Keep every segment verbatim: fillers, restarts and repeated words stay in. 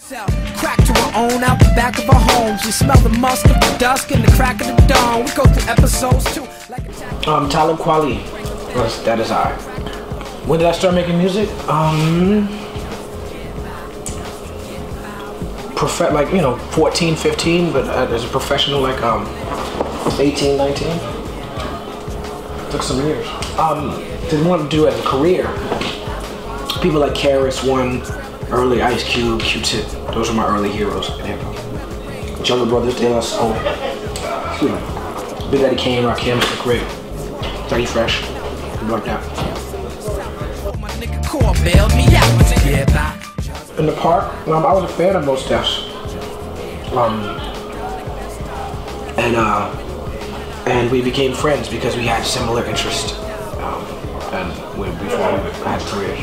sell crack to our own out the back of our homes. We smell the musk of the dusk and the crack of the dawn. We go through episodes too. Like a um, Talib Kweli. That is I. When did I start making music? Um, prof like you know, fourteen, fifteen, but uh, as a professional, like um, eighteen, nineteen. Took some years. Um, didn't want to do it as a career. People like Karis, One, early Ice Cube, Q-Tip. Those are my early heroes in hip hop. Jungle Brothers, De La Soul. Big Daddy Kane, Rakim, great. Dirty Fresh, like that. In the park, um, I was a fan of Mos Def's. Um, and uh, and we became friends because we had similar interests. Um, and we, before we had careers.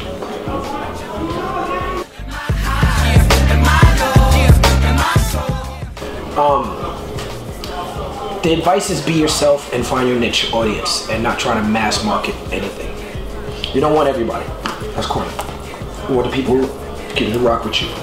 Um, the advice is be yourself and find your niche audience and not try to mass market anything. You don't want everybody. That's corny. You want the people who can rock with you.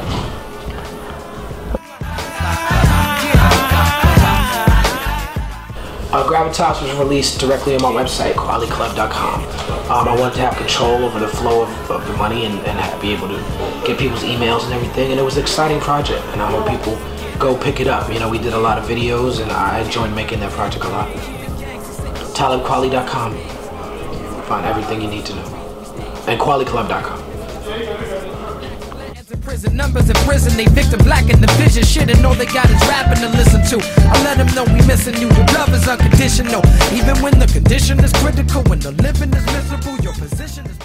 Uh, Gravitas was released directly on my website, Kweli Club dot com. Um, I wanted to have control over the flow of, of the money and, and have, be able to get people's emails and everything, and it was an exciting project, and I hope people go pick it up. You know, we did a lot of videos, and I enjoyed making that project a lot. Talib Kweli dot com. Find everything you need to know. And Kweli Club dot com. Prison numbers in prison, they victim black in the vision. Shit, and all they got is rapping to listen to. I let them know we missing you. Your love is unconditional, even when the condition is critical. When the living is miserable, your position is